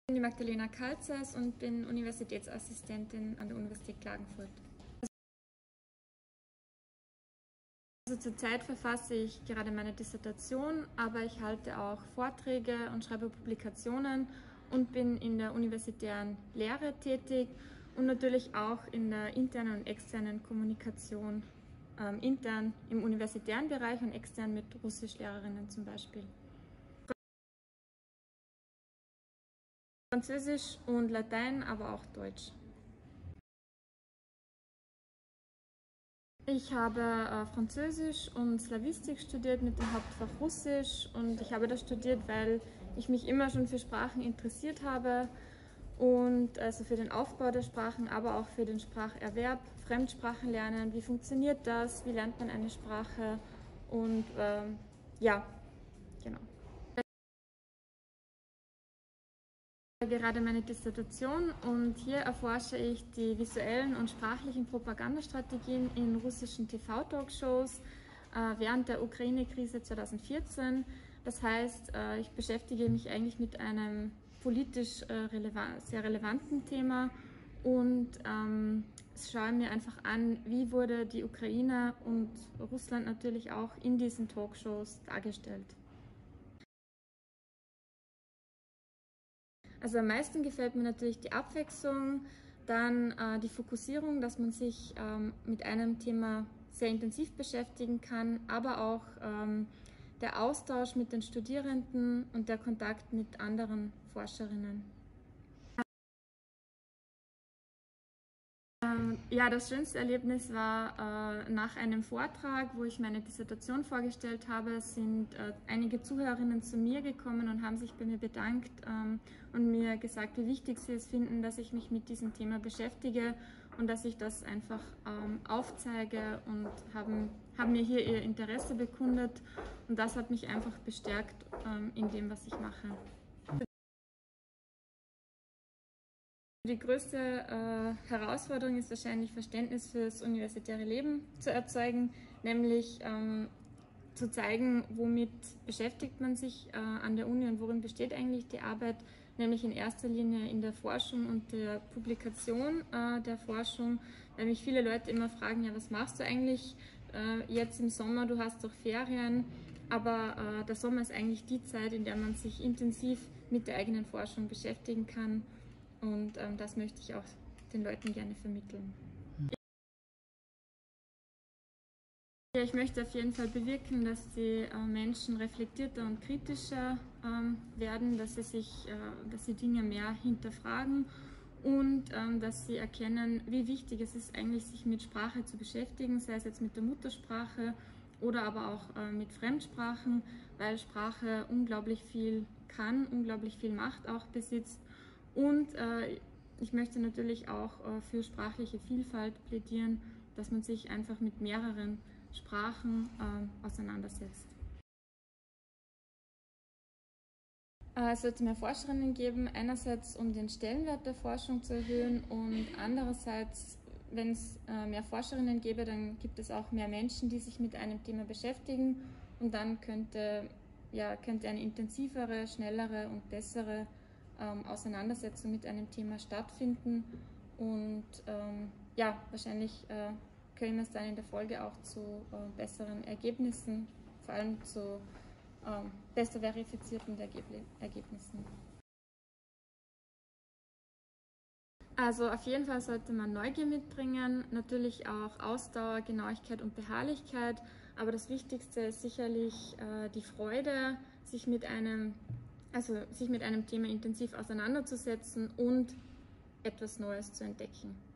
Ich bin die Magdalena Kalzers und bin Universitätsassistentin an der Universität Klagenfurt. Also zurzeit verfasse ich gerade meine Dissertation, aber ich halte auch Vorträge und schreibe Publikationen und bin in der universitären Lehre tätig und natürlich auch in der internen und externen Kommunikation, intern im universitären Bereich und extern mit Russischlehrerinnen zum Beispiel. Französisch und Latein, aber auch Deutsch. Ich habe Französisch und Slawistik studiert mit dem Hauptfach Russisch und ich habe das studiert, weil ich mich immer schon für Sprachen interessiert habe und also für den Aufbau der Sprachen, aber auch für den Spracherwerb, Fremdsprachen lernen, wie funktioniert das, wie lernt man eine Sprache und ja, genau. Gerade meine Dissertation und hier erforsche ich die visuellen und sprachlichen Propagandastrategien in russischen TV-Talkshows während der Ukraine-Krise 2014. Das heißt, ich beschäftige mich eigentlich mit einem politisch sehr relevanten Thema und schaue mir einfach an, wie wurde die Ukraine und Russland natürlich auch in diesen Talkshows dargestellt. Also am meisten gefällt mir natürlich die Abwechslung, dann die Fokussierung, dass man sich mit einem Thema sehr intensiv beschäftigen kann, aber auch der Austausch mit den Studierenden und der Kontakt mit anderen Forscherinnen. Ja, das schönste Erlebnis war nach einem Vortrag, wo ich meine Dissertation vorgestellt habe, sind einige Zuhörerinnen zu mir gekommen und haben sich bei mir bedankt und mir gesagt, wie wichtig sie es finden, dass ich mich mit diesem Thema beschäftige und dass ich das einfach aufzeige und haben mir hier ihr Interesse bekundet und das hat mich einfach bestärkt in dem, was ich mache. Die größte Herausforderung ist wahrscheinlich Verständnis für das universitäre Leben zu erzeugen, nämlich zu zeigen, womit beschäftigt man sich an der Uni und worin besteht eigentlich die Arbeit, nämlich in erster Linie in der Forschung und der Publikation der Forschung, weil mich viele Leute immer fragen, ja, was machst du eigentlich jetzt im Sommer, du hast doch Ferien, aber der Sommer ist eigentlich die Zeit, in der man sich intensiv mit der eigenen Forschung beschäftigen kann. Und das möchte ich auch den Leuten gerne vermitteln. Ja, ich möchte auf jeden Fall bewirken, dass die Menschen reflektierter und kritischer werden, dass sie Dinge mehr hinterfragen und dass sie erkennen, wie wichtig es ist, eigentlich sich mit Sprache zu beschäftigen, sei es jetzt mit der Muttersprache oder aber auch mit Fremdsprachen, weil Sprache unglaublich viel kann, unglaublich viel Macht auch besitzt. Und ich möchte natürlich auch für sprachliche Vielfalt plädieren, dass man sich einfach mit mehreren Sprachen auseinandersetzt. Es sollte mehr Forscherinnen geben, einerseits um den Stellenwert der Forschung zu erhöhen und andererseits, wenn es mehr Forscherinnen gäbe, dann gibt es auch mehr Menschen, die sich mit einem Thema beschäftigen und dann könnte eine intensivere, schnellere und bessere Auseinandersetzung mit einem Thema stattfinden und wahrscheinlich käme es dann in der Folge auch zu besseren Ergebnissen, vor allem zu besser verifizierten Ergebnissen. Also auf jeden Fall sollte man Neugier mitbringen, natürlich auch Ausdauer, Genauigkeit und Beharrlichkeit, aber das Wichtigste ist sicherlich die Freude, sich mit einem Thema intensiv auseinanderzusetzen und etwas Neues zu entdecken.